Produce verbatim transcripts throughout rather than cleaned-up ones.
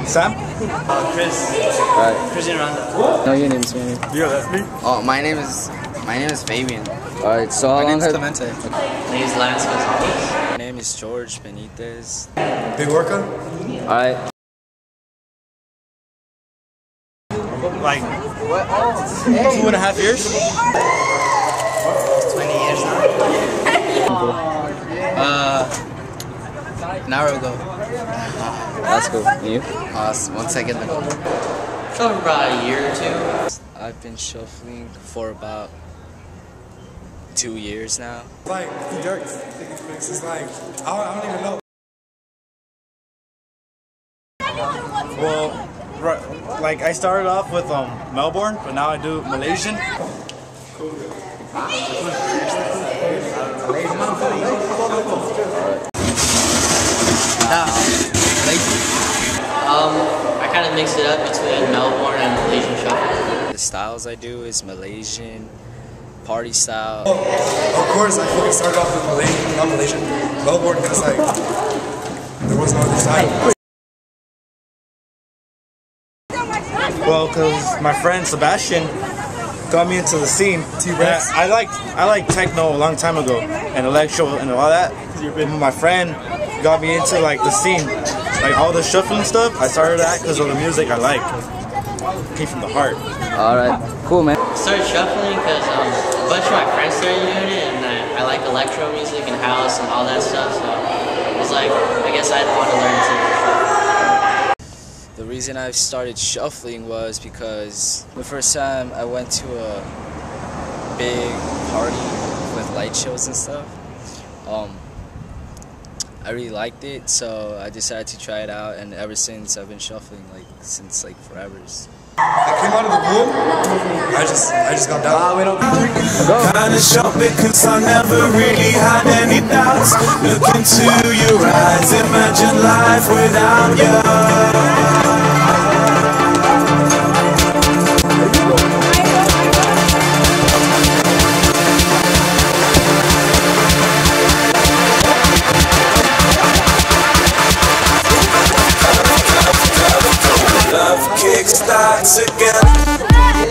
Sam? Uh, Chris. Alright. Chris and Rhonda. No, your name's me. Yeah, that's me. Oh, my name is my name is Fabian. Alright, so My how long name's have... Clemente. My name is Lance Gonzalez. My name is Jorge Benitez. Big worker? Alright. Like, what? Oh, hey. Two and a half years? Twenty years now. Uh, an hour ago. That's cool. And you? Uh, one second ago. For about a year or two. I've been shuffling for about two years now. Like, he jerks. It's like, I don't, I don't even know. Well, right, like I started off with um, Melbourne, but now I do Malaysian. Um, I kind of mix it up between Melbourne and Malaysian shuffle. The styles I do is Malaysian, party style. Oh, of course, I fucking started off with Malaysian, not Malaysian, Melbourne, because like, there was no other side. Well, because my friend Sebastian got me into the scene. T-Rex. I liked I liked techno a long time ago and electro and all that. My friend got me into like the scene, like all the shuffling stuff. I started that because of the music I like. It came from the heart. Alright, cool, man. I started shuffling because um, a bunch of my friends started doing it, and I, I like electro music and house and all that stuff. So it was like, I guess I'd want to learn to. The reason I started shuffling was because the first time I went to a big party with light shows and stuff, um, I really liked it, so I decided to try it out, and ever since I've been shuffling, like since like forever. I came out of the room, I just I just got down. We don't Kinda shocked because I never really had any doubts. Look into your eyes, imagine life without you. Love kickstarts again.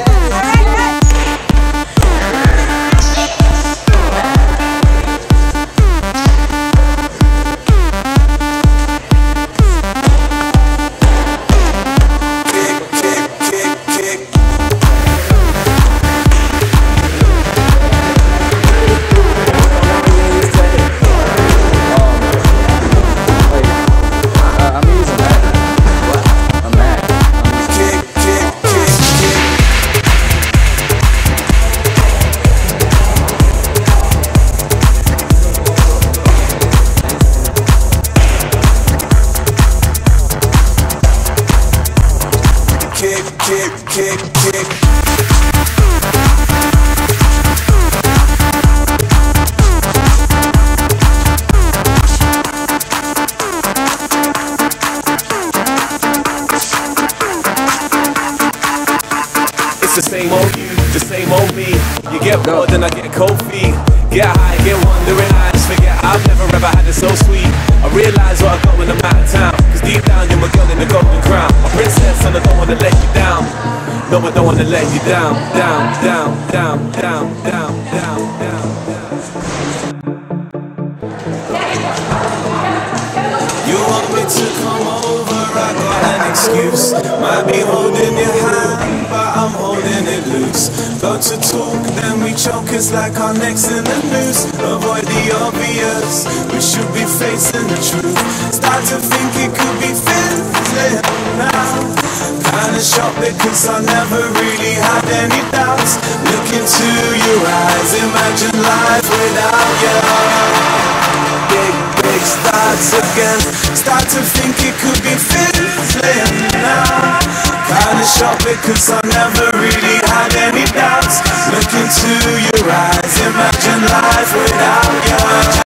Kick, kick, kick, kick. It's the same old you, the same old me. You get bored and I get cold feet. Get high, get wandering eyes. Forget I've never ever had it so sweet. I realize what I got when I'm out of town. Cause deep down you're my girl in the golden crown. My princess and I don't wanna let you down. No, I don't wanna let you down. Down, down, down, down, down, down, down, down. You want me to come over, I got an excuse. Might be holding your hand, but I'm holding it loose. Got to talk, then we choke, it's like our necks in the noose. Avoid the obvious, we should be facing the truth. Start to think it could be fizzling now. Kinda shocked because I never really had any doubts. Look into your eyes, imagine life without you. Big, big starts again. Start to think it could be fizzling now. Kinda shocked because I never really had any doubts. Look into your eyes, imagine life without you.